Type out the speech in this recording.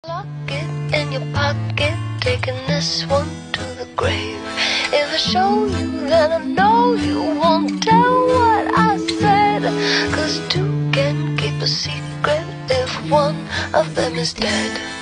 Lock it in your pocket, taking this one to the grave. If I show you, then I know you won't tell what I said. 'Cause two can keep a secret if one of them is dead.